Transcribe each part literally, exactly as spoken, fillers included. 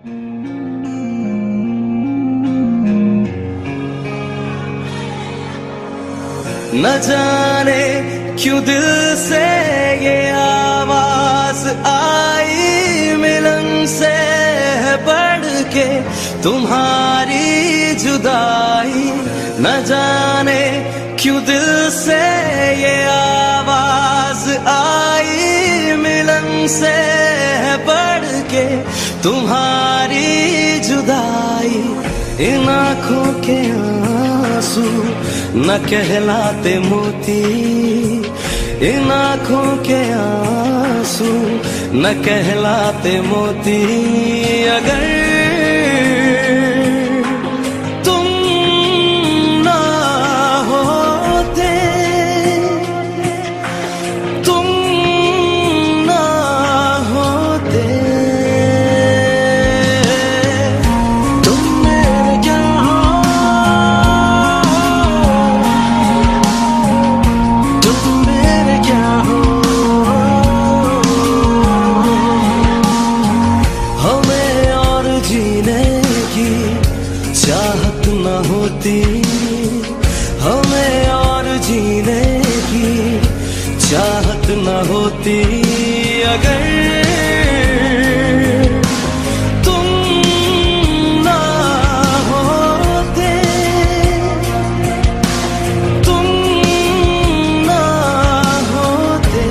न जाने क्यों दिल से ये आवाज आई, मिलन से है बढ़ के तुम्हारी जुदाई। न जाने क्यों दिल से ये आवाज आई, मिलन से है बढ़ के तुम्हारी जुदाई। इन आँखों के आंसू न कहलाते मोती, इन आँखों के आंसू न कहलाते मोती। अगर तुम ना होते, तुम ना होते, तुम मेरे क्या हो, तुम मेरे क्या हो। हमें और जीने की चाहत न होती, हमें और जीने की चाहत न होती। अगर तुम ना होते, तुम ना होते,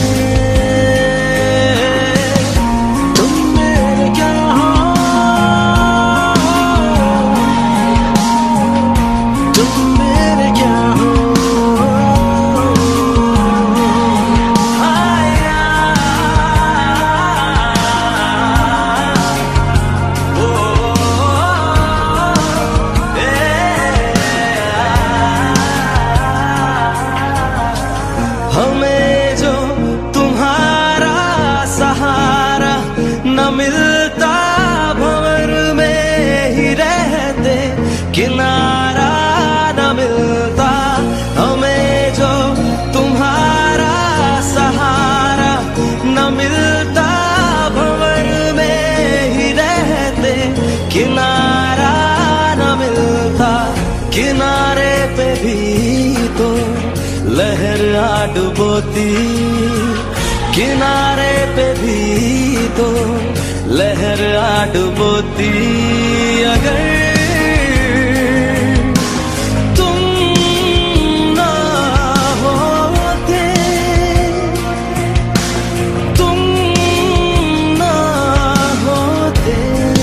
तुम मेरे क्या हो, तुम मेरे क्या हो। हमें जो तुम्हारा सहारा न मिलता, भंवर में ही रहते किनारा न मिलता। हमें जो तुम्हारा सहारा न मिलता, भंवर में ही रहते किनारा न मिलता। किनारे पे भी तो लहर आ डुबोती, किनारे पे भी तो लहर आ डुबोती। अगर तुम ना होते, तुम ना होते।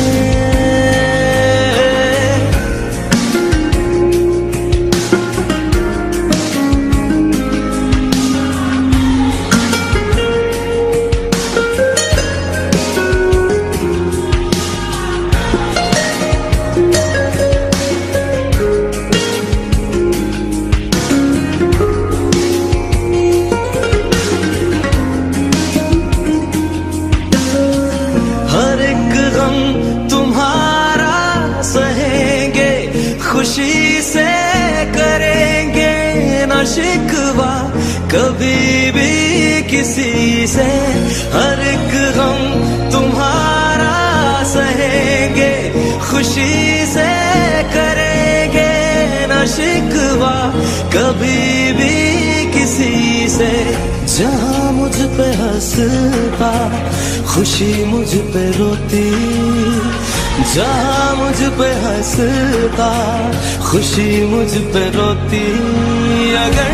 हर एक गम तुम्हारा सहेंगे, खुशी से करेंगे न शिकवा कभी भी किसी से। हर एक गम तुम्हारा सहेंगे, खुशी से करेंगे न शिकवा कभी भी किसी से। जहाँ मुझ पे हंसता खुशी मुझ पे रोती, जहाँ मुझ पे हंसता खुशी मुझ पे रोती। अगर